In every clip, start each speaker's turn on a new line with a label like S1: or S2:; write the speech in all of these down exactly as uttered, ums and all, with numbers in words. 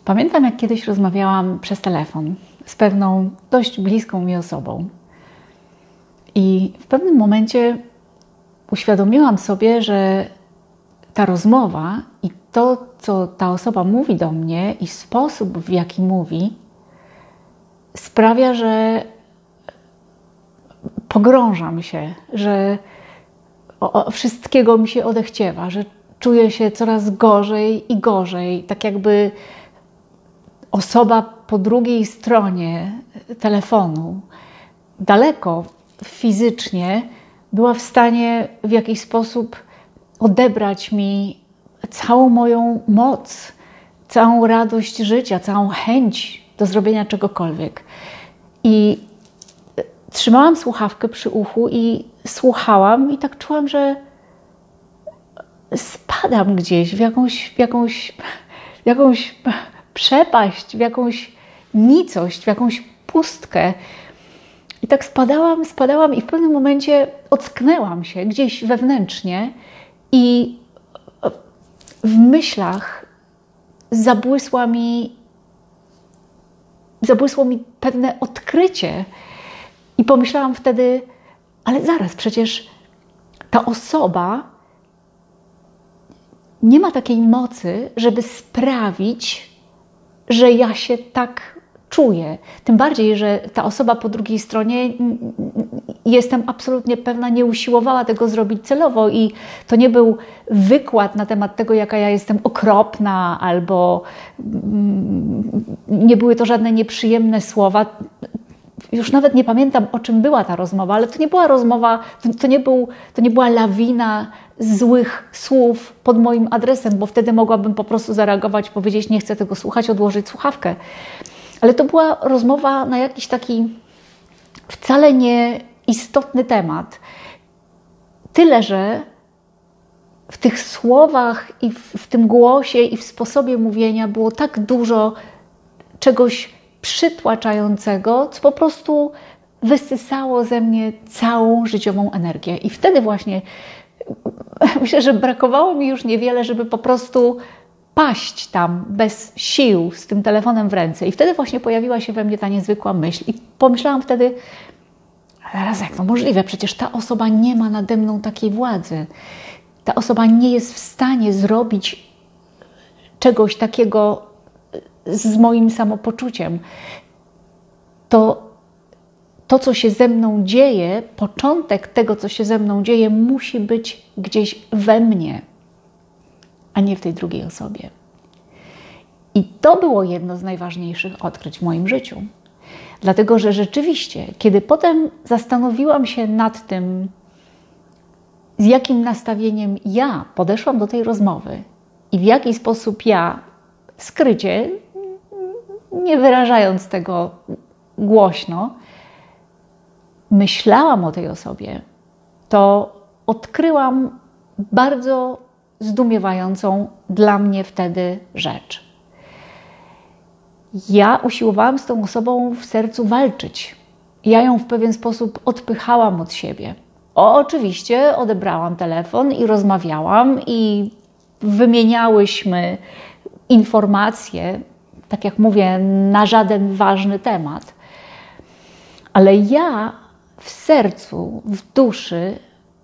S1: Pamiętam, jak kiedyś rozmawiałam przez telefon z pewną dość bliską mi osobą. I w pewnym momencie uświadomiłam sobie, że ta rozmowa i to, co ta osoba mówi do mnie i sposób, w jaki mówi, sprawia, że pogrążam się, że o, o, wszystkiego mi się odechciewa, że czuję się coraz gorzej i gorzej, tak jakby osoba po drugiej stronie telefonu, daleko fizycznie, była w stanie w jakiś sposób odebrać mi całą moją moc, całą radość życia, całą chęć do zrobienia czegokolwiek. I trzymałam słuchawkę przy uchu i słuchałam i tak czułam, że spadam gdzieś w jakąś, w jakąś, w jakąś przepaść, w jakąś nicość, w jakąś pustkę. I tak spadałam, spadałam i w pewnym momencie ocknęłam się gdzieś wewnętrznie i w myślach zabłysła mi, zabłysło mi pewne odkrycie. I pomyślałam wtedy, ale zaraz, przecież ta osoba nie ma takiej mocy, żeby sprawić, że ja się tak czuję. Tym bardziej, że ta osoba po drugiej stronie, jestem absolutnie pewna, nie usiłowała tego zrobić celowo i to nie był wykład na temat tego, jaka ja jestem okropna, albo nie były to żadne nieprzyjemne słowa. Już nawet nie pamiętam, o czym była ta rozmowa, ale to nie była rozmowa, to, to, nie, był, to nie była lawina złych słów pod moim adresem, bo wtedy mogłabym po prostu zareagować, powiedzieć, nie chcę tego słuchać, odłożyć słuchawkę. Ale to była rozmowa na jakiś taki wcale nieistotny temat. Tyle, że w tych słowach i w, w tym głosie i w sposobie mówienia było tak dużo czegoś przytłaczającego, co po prostu wysysało ze mnie całą życiową energię. I wtedy właśnie myślę, że brakowało mi już niewiele, żeby po prostu paść tam bez sił z tym telefonem w ręce. I wtedy właśnie pojawiła się we mnie ta niezwykła myśl. I pomyślałam wtedy, raz jak to możliwe, przecież ta osoba nie ma nade mną takiej władzy. Ta osoba nie jest w stanie zrobić czegoś takiego z moim samopoczuciem. To, to, co się ze mną dzieje, początek tego, co się ze mną dzieje, musi być gdzieś we mnie, a nie w tej drugiej osobie. I to było jedno z najważniejszych odkryć w moim życiu. Dlatego, że rzeczywiście, kiedy potem zastanowiłam się nad tym, z jakim nastawieniem ja podeszłam do tej rozmowy i w jaki sposób ja skrycie, nie wyrażając tego głośno, myślałam o tej osobie, to odkryłam bardzo zdumiewającą dla mnie wtedy rzecz. Ja usiłowałam z tą osobą w sercu walczyć. Ja ją w pewien sposób odpychałam od siebie. O, oczywiście odebrałam telefon i rozmawiałam i wymieniałyśmy informacje, tak jak mówię, na żaden ważny temat. Ale ja w sercu, w duszy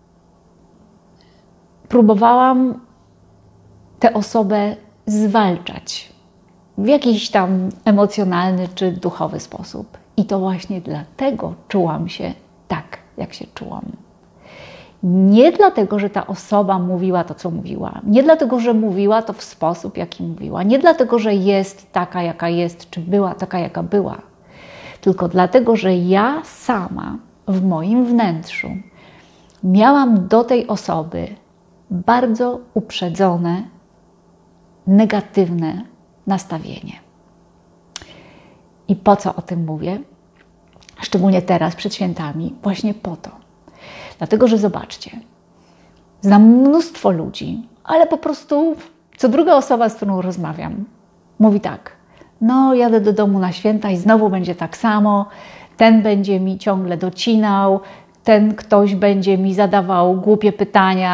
S1: próbowałam tę osobę zwalczać w jakiś tam emocjonalny czy duchowy sposób. I to właśnie dlatego czułam się tak, jak się czułam. Nie dlatego, że ta osoba mówiła to, co mówiła. Nie dlatego, że mówiła to w sposób, jaki mówiła. Nie dlatego, że jest taka, jaka jest, czy była taka, jaka była. Tylko dlatego, że ja sama w moim wnętrzu miałam do tej osoby bardzo uprzedzone, negatywne nastawienie. I po co o tym mówię? Szczególnie teraz, przed świętami, właśnie po to. Dlatego, że zobaczcie, znam mnóstwo ludzi, ale po prostu co druga osoba, z którą rozmawiam, mówi tak, no jadę do domu na święta i znowu będzie tak samo, ten będzie mi ciągle docinał, ten ktoś będzie mi zadawał głupie pytania,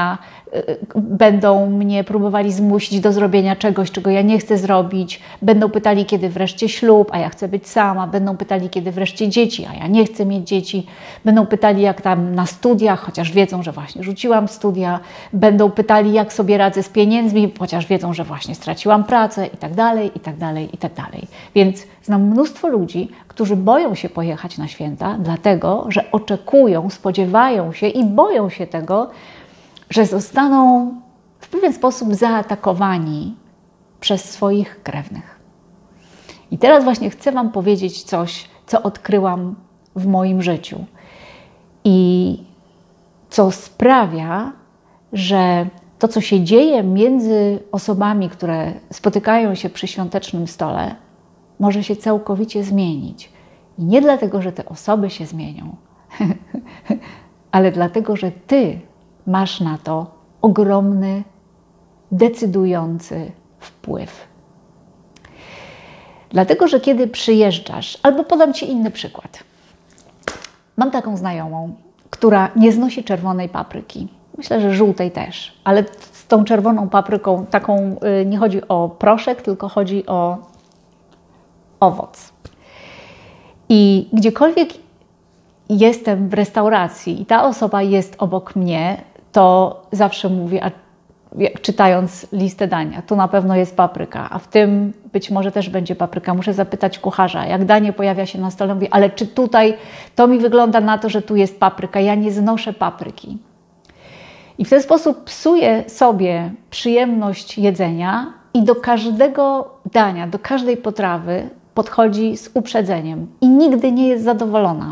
S1: będą mnie próbowali zmusić do zrobienia czegoś, czego ja nie chcę zrobić. Będą pytali, kiedy wreszcie ślub, a ja chcę być sama. Będą pytali, kiedy wreszcie dzieci, a ja nie chcę mieć dzieci. Będą pytali, jak tam na studiach, chociaż wiedzą, że właśnie rzuciłam studia. Będą pytali, jak sobie radzę z pieniędzmi, chociaż wiedzą, że właśnie straciłam pracę i tak dalej, i tak dalej, i tak dalej. Więc znam mnóstwo ludzi, którzy boją się pojechać na święta, dlatego, że oczekują, spodziewają się i boją się tego, że zostaną w pewien sposób zaatakowani przez swoich krewnych. I teraz właśnie chcę Wam powiedzieć coś, co odkryłam w moim życiu i co sprawia, że to, co się dzieje między osobami, które spotykają się przy świątecznym stole, może się całkowicie zmienić. I nie dlatego, że te osoby się zmienią, ale dlatego, że Ty masz na to ogromny, decydujący wpływ. Dlatego, że kiedy przyjeżdżasz, albo podam Ci inny przykład. Mam taką znajomą, która nie znosi czerwonej papryki. Myślę, że żółtej też, ale z tą czerwoną papryką taką nie chodzi o proszek, tylko chodzi o owoc. I gdziekolwiek jestem w restauracji i ta osoba jest obok mnie, to zawsze mówię, a czytając listę dania, tu na pewno jest papryka, a w tym być może też będzie papryka. Muszę zapytać kucharza, jak danie pojawia się na stole, mówię, ale czy tutaj, to mi wygląda na to, że tu jest papryka, ja nie znoszę papryki. I w ten sposób psuję sobie przyjemność jedzenia i do każdego dania, do każdej potrawy podchodzi z uprzedzeniem i nigdy nie jest zadowolona.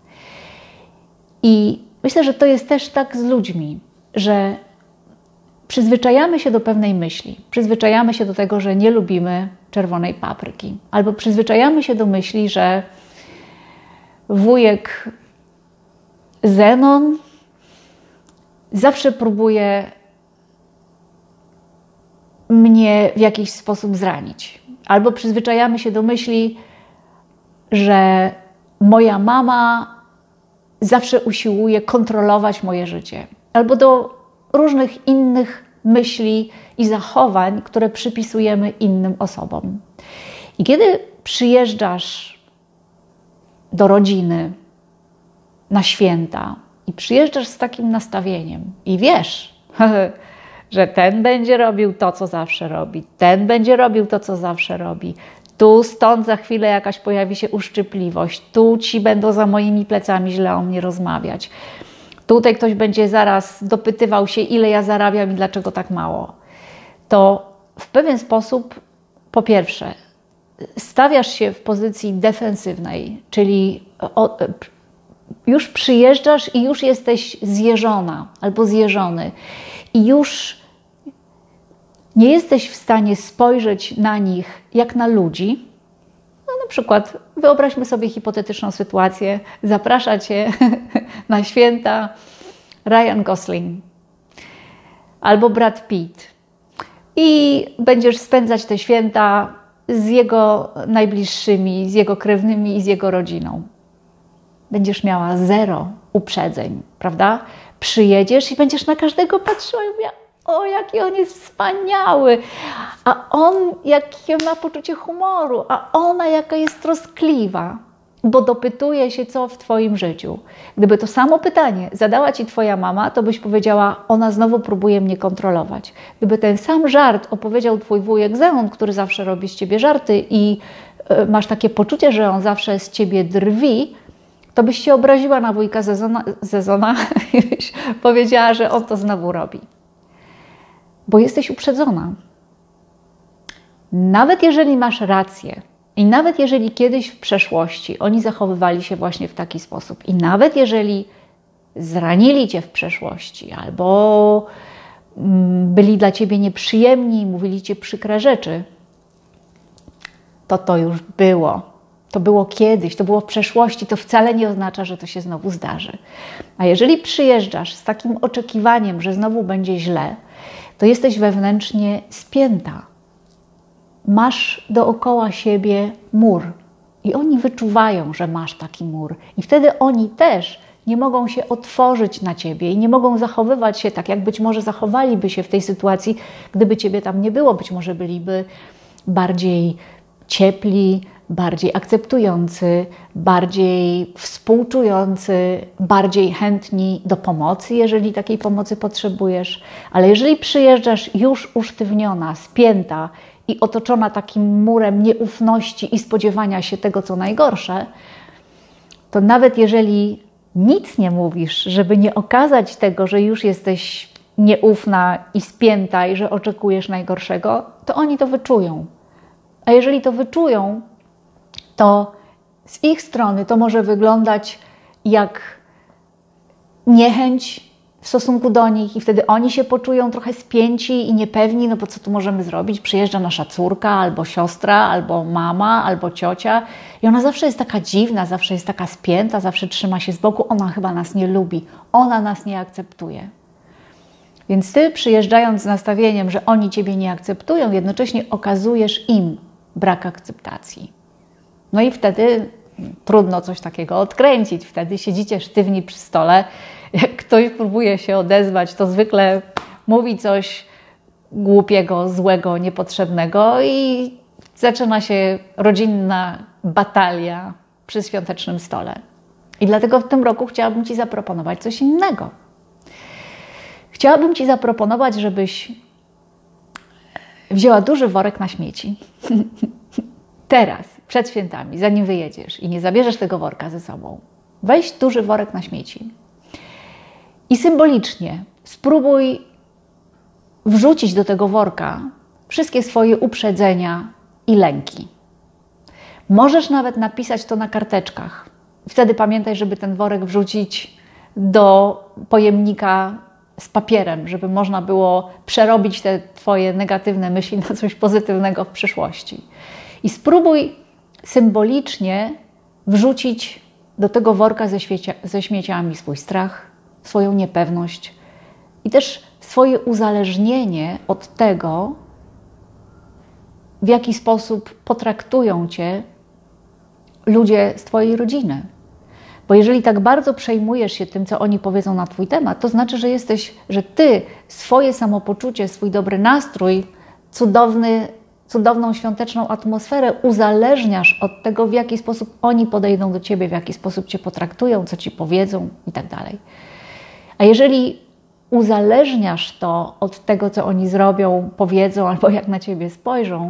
S1: I myślę, że to jest też tak z ludźmi, że przyzwyczajamy się do pewnej myśli. Przyzwyczajamy się do tego, że nie lubimy czerwonej papryki. Albo przyzwyczajamy się do myśli, że wujek Zenon zawsze próbuje mnie w jakiś sposób zranić. Albo przyzwyczajamy się do myśli, że moja mama zawsze usiłuje kontrolować moje życie. Albo do różnych innych myśli i zachowań, które przypisujemy innym osobom. I kiedy przyjeżdżasz do rodziny na święta i przyjeżdżasz z takim nastawieniem i wiesz, że ten będzie robił to, co zawsze robi, ten będzie robił to, co zawsze robi, tu, stąd za chwilę jakaś pojawi się uszczypliwość, tu ci będą za moimi plecami źle o mnie rozmawiać, tutaj ktoś będzie zaraz dopytywał się, ile ja zarabiam i dlaczego tak mało. To w pewien sposób, po pierwsze, stawiasz się w pozycji defensywnej, czyli o, już przyjeżdżasz i już jesteś zjeżona albo zjeżony i już nie jesteś w stanie spojrzeć na nich jak na ludzi. No, na przykład wyobraźmy sobie hipotetyczną sytuację. Zaprasza Cię na święta Ryan Gosling albo Brad Pitt i będziesz spędzać te święta z jego najbliższymi, z jego krewnymi i z jego rodziną. Będziesz miała zero uprzedzeń, prawda? Przyjedziesz i będziesz na każdego patrzyła i mówiła, o, jaki on jest wspaniały, a on jakie ma poczucie humoru, a ona jaka jest troskliwa, bo dopytuje się, co w Twoim życiu. Gdyby to samo pytanie zadała Ci Twoja mama, to byś powiedziała, ona znowu próbuje mnie kontrolować. Gdyby ten sam żart opowiedział Twój wujek Zenon, który zawsze robi z Ciebie żarty i y, masz takie poczucie, że on zawsze z Ciebie drwi, to byś się obraziła na wujka Zezona, Zezona i byś powiedziała, że on to znowu robi. Bo jesteś uprzedzona. Nawet jeżeli masz rację i nawet jeżeli kiedyś w przeszłości oni zachowywali się właśnie w taki sposób i nawet jeżeli zranili Cię w przeszłości albo byli dla Ciebie nieprzyjemni, mówili Ci przykre rzeczy, to to już było. To było kiedyś, to było w przeszłości, to wcale nie oznacza, że to się znowu zdarzy. A jeżeli przyjeżdżasz z takim oczekiwaniem, że znowu będzie źle, to jesteś wewnętrznie spięta. Masz dookoła siebie mur i oni wyczuwają, że masz taki mur. I wtedy oni też nie mogą się otworzyć na Ciebie i nie mogą zachowywać się tak, jak być może zachowaliby się w tej sytuacji, gdyby Ciebie tam nie było. Być może byliby bardziej ciepli, bardziej akceptujący, bardziej współczujący, bardziej chętni do pomocy, jeżeli takiej pomocy potrzebujesz. Ale jeżeli przyjeżdżasz już usztywniona, spięta i otoczona takim murem nieufności i spodziewania się tego, co najgorsze, to nawet jeżeli nic nie mówisz, żeby nie okazać tego, że już jesteś nieufna i spięta i że oczekujesz najgorszego, to oni to wyczują. A jeżeli to wyczują, to z ich strony to może wyglądać jak niechęć w stosunku do nich i wtedy oni się poczują trochę spięci i niepewni, no bo co tu możemy zrobić? Przyjeżdża nasza córka, albo siostra, albo mama, albo ciocia i ona zawsze jest taka dziwna, zawsze jest taka spięta, zawsze trzyma się z boku, ona chyba nas nie lubi, ona nas nie akceptuje. Więc Ty, przyjeżdżając z nastawieniem, że oni Ciebie nie akceptują, jednocześnie okazujesz im brak akceptacji. No i wtedy trudno coś takiego odkręcić. Wtedy siedzicie sztywni przy stole. Jak ktoś próbuje się odezwać, to zwykle mówi coś głupiego, złego, niepotrzebnego i zaczyna się rodzinna batalia przy świątecznym stole. I dlatego w tym roku chciałabym Ci zaproponować coś innego. Chciałabym Ci zaproponować, żebyś wzięła duży worek na śmieci. Teraz, przed świętami, zanim wyjedziesz i nie zabierzesz tego worka ze sobą, weź duży worek na śmieci i symbolicznie spróbuj wrzucić do tego worka wszystkie swoje uprzedzenia i lęki. Możesz nawet napisać to na karteczkach. Wtedy pamiętaj, żeby ten worek wrzucić do pojemnika z papierem, żeby można było przerobić te Twoje negatywne myśli na coś pozytywnego w przyszłości. I spróbuj symbolicznie wrzucić do tego worka ze, świecia, ze śmieciami swój strach, swoją niepewność i też swoje uzależnienie od tego, w jaki sposób potraktują Cię ludzie z Twojej rodziny. Bo jeżeli tak bardzo przejmujesz się tym, co oni powiedzą na Twój temat, to znaczy, że jesteś, że Ty swoje samopoczucie, swój dobry nastrój, cudowny, cudowną świąteczną atmosferę uzależniasz od tego, w jaki sposób oni podejdą do Ciebie, w jaki sposób Cię potraktują, co Ci powiedzą i tak dalej. A jeżeli uzależniasz to od tego, co oni zrobią, powiedzą albo jak na Ciebie spojrzą,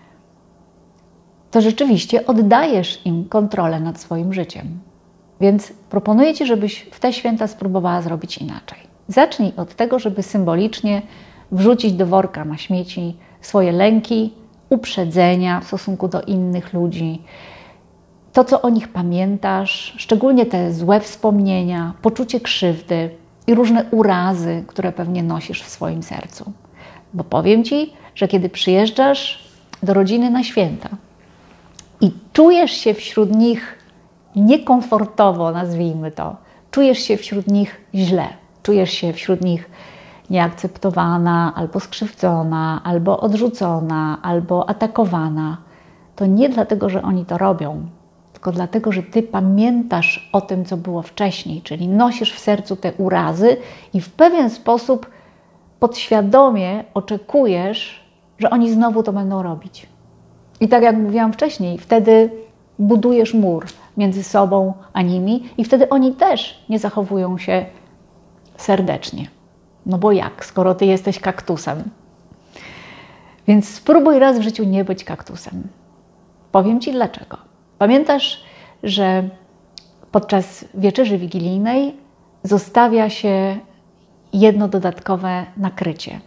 S1: to rzeczywiście oddajesz im kontrolę nad swoim życiem. Więc proponuję Ci, żebyś w te święta spróbowała zrobić inaczej. Zacznij od tego, żeby symbolicznie wrzucić do worka na śmieci swoje lęki, uprzedzenia w stosunku do innych ludzi, to, co o nich pamiętasz, szczególnie te złe wspomnienia, poczucie krzywdy i różne urazy, które pewnie nosisz w swoim sercu. Bo powiem Ci, że kiedy przyjeżdżasz do rodziny na święta i czujesz się wśród nich niekomfortowo, nazwijmy to, czujesz się wśród nich źle, czujesz się wśród nich nieakceptowana, albo skrzywdzona, albo odrzucona, albo atakowana, to nie dlatego, że oni to robią, tylko dlatego, że Ty pamiętasz o tym, co było wcześniej, czyli nosisz w sercu te urazy i w pewien sposób podświadomie oczekujesz, że oni znowu to będą robić. I tak jak mówiłam wcześniej, wtedy budujesz mur między sobą a nimi i wtedy oni też nie zachowują się serdecznie. No bo jak, skoro Ty jesteś kaktusem? Więc spróbuj raz w życiu nie być kaktusem. Powiem Ci dlaczego. Pamiętasz, że podczas wieczerzy wigilijnej zostawia się jedno dodatkowe nakrycie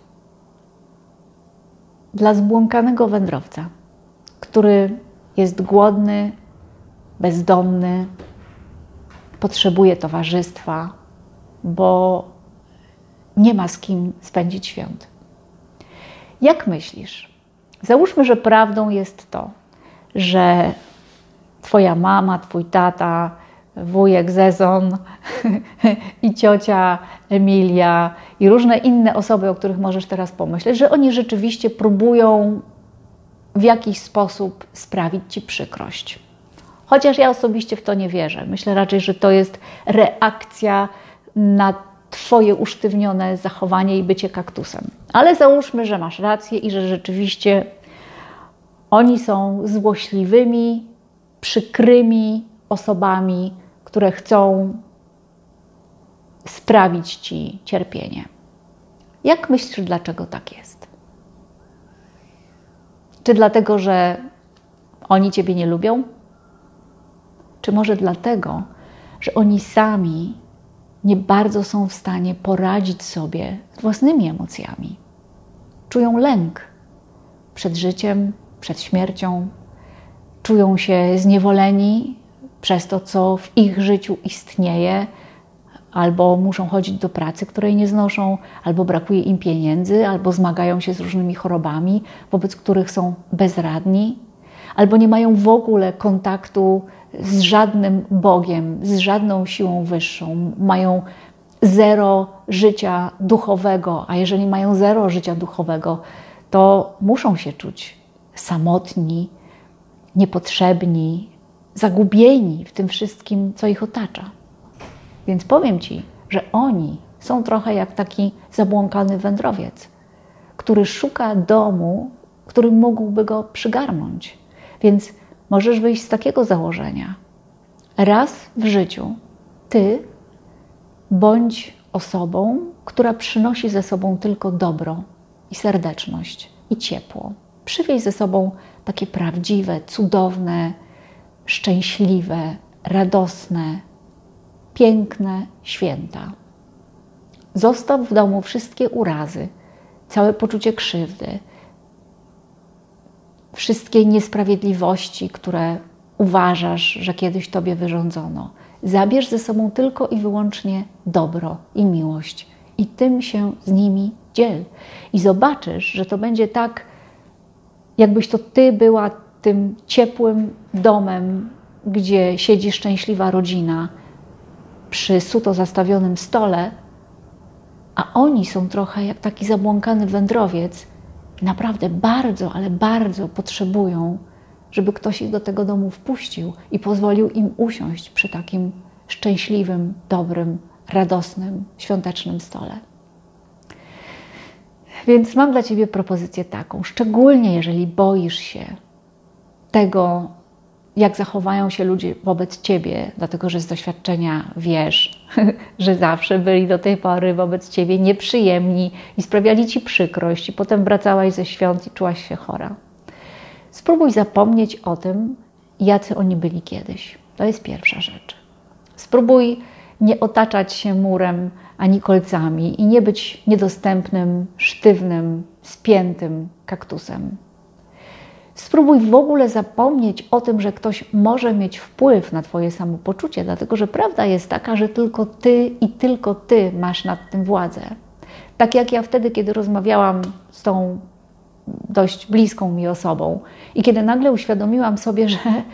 S1: dla zbłąkanego wędrowca, który jest głodny, bezdomny, potrzebuje towarzystwa, bo nie ma z kim spędzić świąt. Jak myślisz? Załóżmy, że prawdą jest to, że Twoja mama, Twój tata, wujek Zezon i ciocia Emilia i różne inne osoby, o których możesz teraz pomyśleć, że oni rzeczywiście próbują w jakiś sposób sprawić Ci przykrość. Chociaż ja osobiście w to nie wierzę. Myślę raczej, że to jest reakcja na Twoje usztywnione zachowanie i bycie kaktusem. Ale załóżmy, że masz rację i że rzeczywiście oni są złośliwymi, przykrymi osobami, które chcą sprawić Ci cierpienie. Jak myślisz, dlaczego tak jest? Czy dlatego, że oni Ciebie nie lubią? Czy może dlatego, że oni sami nie bardzo są w stanie poradzić sobie z własnymi emocjami? Czują lęk przed życiem, przed śmiercią, czują się zniewoleni przez to, co w ich życiu istnieje, albo muszą chodzić do pracy, której nie znoszą, albo brakuje im pieniędzy, albo zmagają się z różnymi chorobami, wobec których są bezradni, albo nie mają w ogóle kontaktu z żadnym Bogiem, z żadną siłą wyższą. Mają zero życia duchowego, a jeżeli mają zero życia duchowego, to muszą się czuć samotni, niepotrzebni, zagubieni w tym wszystkim, co ich otacza. Więc powiem Ci, że oni są trochę jak taki zabłąkany wędrowiec, który szuka domu, który mógłby go przygarnąć. Więc możesz wyjść z takiego założenia. Raz w życiu Ty bądź osobą, która przynosi ze sobą tylko dobro i serdeczność i ciepło. Przywieź ze sobą takie prawdziwe, cudowne, szczęśliwe, radosne, piękne święta. Zostaw w domu wszystkie urazy, całe poczucie krzywdy, wszystkie niesprawiedliwości, które uważasz, że kiedyś Tobie wyrządzono. Zabierz ze sobą tylko i wyłącznie dobro i miłość i tym się z nimi dziel. I zobaczysz, że to będzie tak, jakbyś to Ty była tym ciepłym domem, gdzie siedzi szczęśliwa rodzina przy suto zastawionym stole, a oni są trochę jak taki zabłąkany wędrowiec. Naprawdę bardzo, ale bardzo potrzebują, żeby ktoś ich do tego domu wpuścił i pozwolił im usiąść przy takim szczęśliwym, dobrym, radosnym, świątecznym stole. Więc mam dla Ciebie propozycję taką, szczególnie jeżeli boisz się tego, jak zachowają się ludzie wobec Ciebie, dlatego że z doświadczenia wiesz, że zawsze byli do tej pory wobec Ciebie nieprzyjemni i sprawiali Ci przykrość i potem wracałaś ze świąt i czułaś się chora. Spróbuj zapomnieć o tym, jacy oni byli kiedyś. To jest pierwsza rzecz. Spróbuj nie otaczać się murem ani kolcami i nie być niedostępnym, sztywnym, spiętym kaktusem. Spróbuj w ogóle zapomnieć o tym, że ktoś może mieć wpływ na Twoje samopoczucie, dlatego że prawda jest taka, że tylko Ty i tylko Ty masz nad tym władzę. Tak jak ja wtedy, kiedy rozmawiałam z tą dość bliską mi osobą i kiedy nagle uświadomiłam sobie, że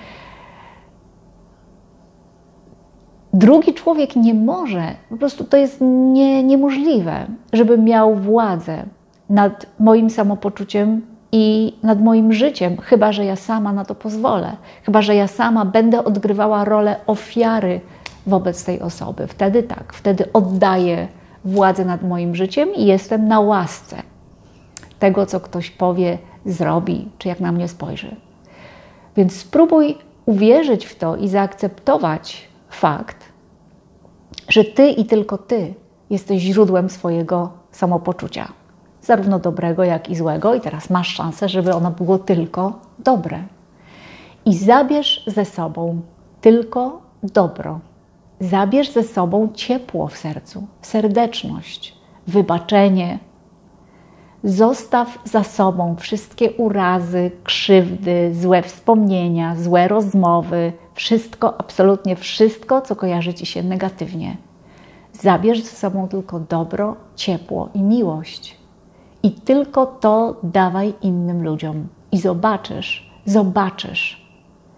S1: drugi człowiek nie może, po prostu to jest nie, niemożliwe, żeby miał władzę nad moim samopoczuciem i nad moim życiem, chyba że ja sama na to pozwolę, chyba że ja sama będę odgrywała rolę ofiary wobec tej osoby. Wtedy tak, wtedy oddaję władzę nad moim życiem i jestem na łasce tego, co ktoś powie, zrobi, czy jak na mnie spojrzy. Więc spróbuj uwierzyć w to i zaakceptować fakt, że Ty i tylko Ty jesteś źródłem swojego samopoczucia. Zarówno dobrego, jak i złego. I teraz masz szansę, żeby ono było tylko dobre. I zabierz ze sobą tylko dobro. Zabierz ze sobą ciepło w sercu, serdeczność, wybaczenie. Zostaw za sobą wszystkie urazy, krzywdy, złe wspomnienia, złe rozmowy, wszystko, absolutnie wszystko, co kojarzy Ci się negatywnie. Zabierz ze sobą tylko dobro, ciepło i miłość. I tylko to dawaj innym ludziom. I zobaczysz, zobaczysz.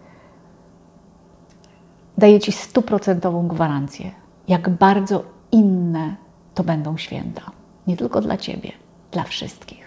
S1: Daję Ci stuprocentową gwarancję, jak bardzo inne to będą święta. Nie tylko dla Ciebie, dla wszystkich.